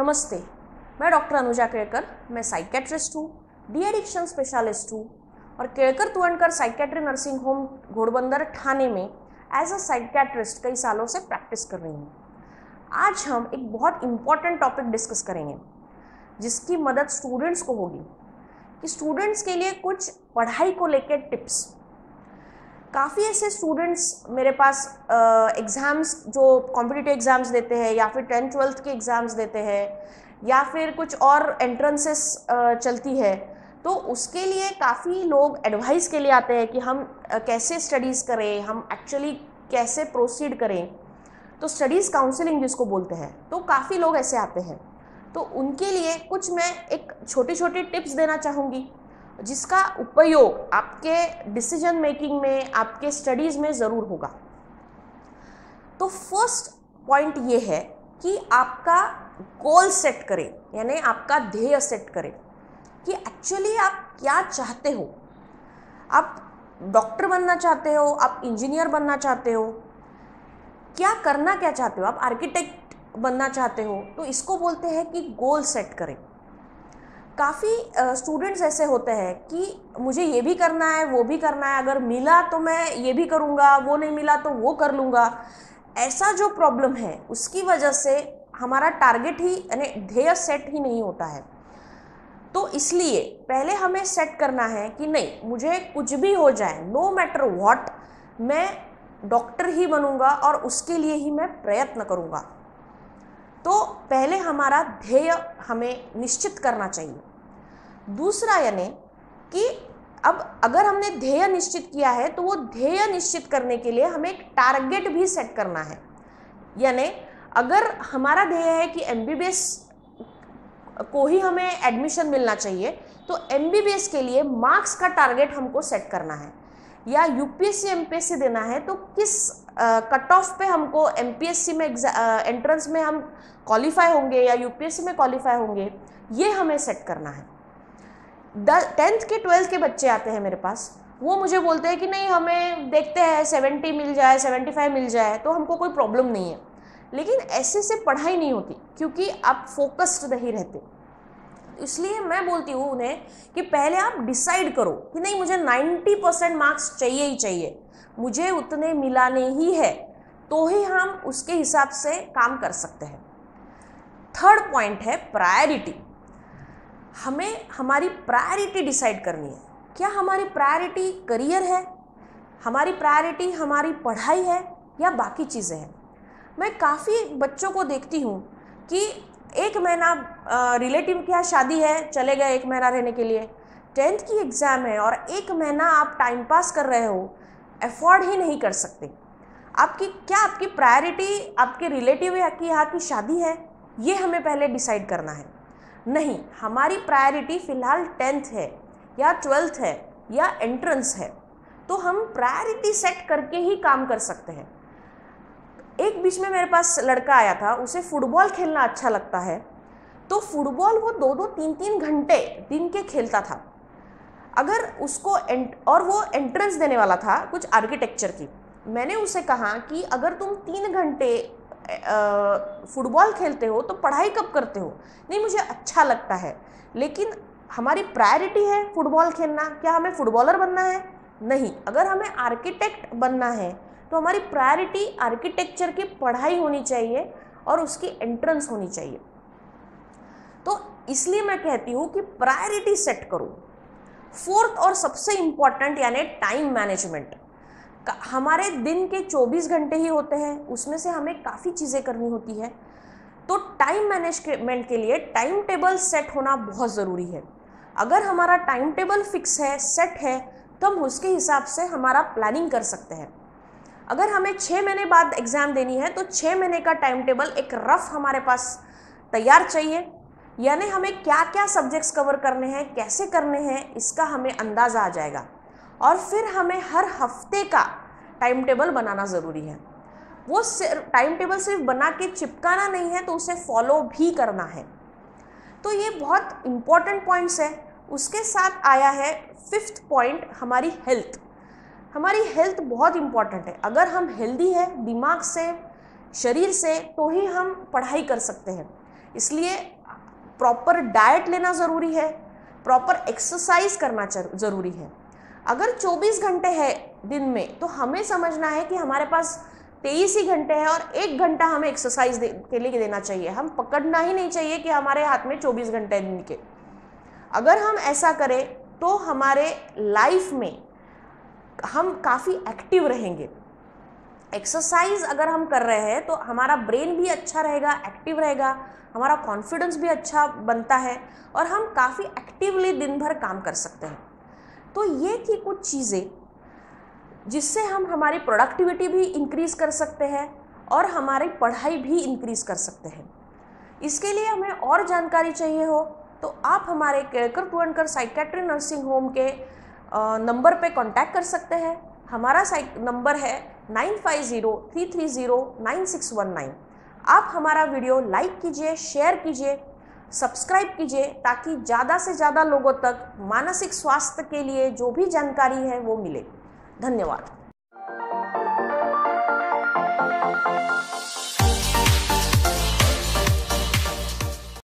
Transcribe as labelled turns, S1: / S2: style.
S1: नमस्ते, मैं डॉक्टर अनुजा केळकर। मैं साइकेट्रिस्ट हूँ, डी एडिक्शन स्पेशलिस्ट हूँ और Kelkar Tuvankar psychiatry nursing home Ghodbunder Thane में एज अ साइकेट्रिस्ट कई सालों से प्रैक्टिस कर रही हूँ। आज हम एक बहुत इम्पॉर्टेंट टॉपिक डिस्कस करेंगे जिसकी मदद स्टूडेंट्स को होगी कि स्टूडेंट्स के लिए कुछ पढ़ाई को लेकर टिप्स। काफ़ी ऐसे स्टूडेंट्स मेरे पास एग्ज़ाम्स जो कॉम्पिटिटिव एग्ज़ाम्स देते हैं या फिर 10th-12th के एग्ज़ाम्स देते हैं या फिर कुछ और एंट्रेंसेस चलती है, तो उसके लिए काफ़ी लोग एडवाइस के लिए आते हैं कि हम कैसे स्टडीज़ करें, हम एक्चुअली कैसे प्रोसीड करें। तो स्टडीज़ काउंसलिंग जिसको बोलते हैं, तो काफ़ी लोग ऐसे आते हैं। तो उनके लिए कुछ मैं एक छोटी छोटी टिप्स देना चाहूँगी जिसका उपयोग आपके डिसीजन मेकिंग में, आपके स्टडीज़ में ज़रूर होगा। तो फर्स्ट पॉइंट ये है कि आपका गोल सेट करें, यानी आपका ध्येय सेट करें कि एक्चुअली आप क्या चाहते हो। आप डॉक्टर बनना चाहते हो, आप इंजीनियर बनना चाहते हो, क्या करना क्या चाहते हो, आप आर्किटेक्ट बनना चाहते हो, तो इसको बोलते हैं कि गोल सेट करें। काफ़ी स्टूडेंट्स ऐसे होते हैं कि मुझे ये भी करना है, वो भी करना है, अगर मिला तो मैं ये भी करूँगा, वो नहीं मिला तो वो कर लूँगा। ऐसा जो प्रॉब्लम है उसकी वजह से हमारा टारगेट ही यानी ध्येय सेट ही नहीं होता है। तो इसलिए पहले हमें सेट करना है कि नहीं, मुझे कुछ भी हो जाए, नो मैटर व्हाट, मैं डॉक्टर ही बनूँगा और उसके लिए ही मैं प्रयत्न करूँगा। तो पहले हमारा ध्येय हमें निश्चित करना चाहिए। दूसरा यानी कि अब अगर हमने ध्येय निश्चित किया है तो वो ध्येय निश्चित करने के लिए हमें एक टारगेट भी सेट करना है। यानी अगर हमारा ध्येय है कि एमबीबीएस को ही हमें एडमिशन मिलना चाहिए, तो एमबीबीएस के लिए मार्क्स का टारगेट हमको सेट करना है। या यूपीएससी एमपीएससी देना है तो किस कट ऑफ पे हमको एमपीएससी में एंट्रेंस में हम क्वालिफाई होंगे या यूपीएससी में क्वालिफाई होंगे, ये हमें सेट करना है। 10th के 12th के बच्चे आते हैं मेरे पास, वो मुझे बोलते हैं कि नहीं, हमें देखते हैं 70 मिल जाए, 75 मिल जाए तो हमको कोई प्रॉब्लम नहीं है। लेकिन ऐसे से पढ़ाई नहीं होती क्योंकि आप फोकस्ड नहीं रहते। इसलिए मैं बोलती हूँ उन्हें कि पहले आप डिसाइड करो कि नहीं, मुझे 90% मार्क्स चाहिए ही चाहिए, मुझे उतने मिलाने ही है, तो ही हम उसके हिसाब से काम कर सकते हैं। थर्ड पॉइंट है प्रायोरिटी। हमें हमारी प्रायोरिटी डिसाइड करनी है। क्या हमारी प्रायोरिटी करियर है, हमारी प्रायोरिटी हमारी पढ़ाई है या बाकी चीज़ें हैं। मैं काफ़ी बच्चों को देखती हूँ कि एक महीना रिलेटिव के यहाँ शादी है, चले गए 1 महीना रहने के लिए, 10th की एग्ज़ाम है और 1 महीना आप टाइम पास कर रहे हो, अफोर्ड ही नहीं कर सकते। आपकी प्रायोरिटी आपके रिलेटिव की यहाँ की शादी है, ये हमें पहले डिसाइड करना है। नहीं, हमारी प्रायोरिटी फ़िलहाल 10th है या 12th है या एंट्रेंस है, तो हम प्रायोरिटी सेट करके ही काम कर सकते हैं। एक बीच में मेरे पास लड़का आया था, उसे फुटबॉल खेलना अच्छा लगता है, तो फुटबॉल वो 2-2, 3-3 घंटे दिन के खेलता था। अगर उसको और वो एंट्रेंस देने वाला था कुछ आर्किटेक्चर की। मैंने उसे कहा कि अगर तुम 3 घंटे फुटबॉल खेलते हो तो पढ़ाई कब करते हो? नहीं, मुझे अच्छा लगता है, लेकिन हमारी प्रायोरिटी है फुटबॉल खेलना, क्या हमें फुटबॉलर बनना है? नहीं, अगर हमें आर्किटेक्ट बनना है तो हमारी प्रायोरिटी आर्किटेक्चर की पढ़ाई होनी चाहिए और उसकी एंट्रेंस होनी चाहिए। तो इसलिए मैं कहती हूँ कि प्रायोरिटी सेट करो। फोर्थ और सबसे इम्पॉर्टेंट यानी टाइम मैनेजमेंट। हमारे दिन के 24 घंटे ही होते हैं, उसमें से हमें काफ़ी चीज़ें करनी होती है। तो टाइम मैनेजमेंट के लिए टाइम टेबल सेट होना बहुत ज़रूरी है। अगर हमारा टाइम टेबल फिक्स है, सेट है, तो हम उसके हिसाब से हमारा प्लानिंग कर सकते हैं। अगर हमें 6 महीने बाद एग्ज़ाम देनी है तो 6 महीने का टाइम टेबल एक रफ हमारे पास तैयार चाहिए। यानी हमें क्या क्या सब्जेक्ट्स कवर करने हैं, कैसे करने हैं, इसका हमें अंदाज़ा आ जाएगा। और फिर हमें हर हफ्ते का टाइम टेबल बनाना ज़रूरी है। वो टाइम टेबल सिर्फ बना के चिपकाना नहीं है, तो उसे फॉलो भी करना है। तो ये बहुत इम्पॉर्टेंट पॉइंट्स है। उसके साथ आया है 5th पॉइंट, हमारी हेल्थ। हमारी हेल्थ बहुत इम्पॉर्टेंट है। अगर हम हेल्दी है दिमाग से, शरीर से, तो ही हम पढ़ाई कर सकते हैं। इसलिए प्रॉपर डाइट लेना ज़रूरी है, प्रॉपर एक्सरसाइज करना ज़रूरी है। अगर 24 घंटे है दिन में तो हमें समझना है कि हमारे पास 23 ही घंटे हैं और 1 घंटा हमें एक्सरसाइज के लिए देना चाहिए। हम पकड़ना ही नहीं चाहिए कि हमारे हाथ में 24 घंटे हैं दिन के। अगर हम ऐसा करें तो हमारे लाइफ में हम काफ़ी एक्टिव रहेंगे। एक्सरसाइज अगर हम कर रहे हैं तो हमारा ब्रेन भी अच्छा रहेगा, एक्टिव रहेगा, हमारा कॉन्फिडेंस भी अच्छा बनता है और हम काफ़ी एक्टिवली दिन भर काम कर सकते हैं। तो ये थी कुछ चीज़ें जिससे हम हमारी प्रोडक्टिविटी भी इंक्रीज़ कर सकते हैं और हमारी पढ़ाई भी इंक्रीज़ कर सकते हैं। इसके लिए हमें और जानकारी चाहिए हो तो आप हमारे Kelkar Tuvankar psychiatry nursing home के नंबर पे कांटेक्ट कर सकते हैं। हमारा नंबर है 9503309619। आप हमारा वीडियो लाइक कीजिए, शेयर कीजिए, सब्सक्राइब कीजिए ताकि ज़्यादा से ज़्यादा लोगों तक मानसिक स्वास्थ्य के लिए जो भी जानकारी है वो मिले। धन्यवाद।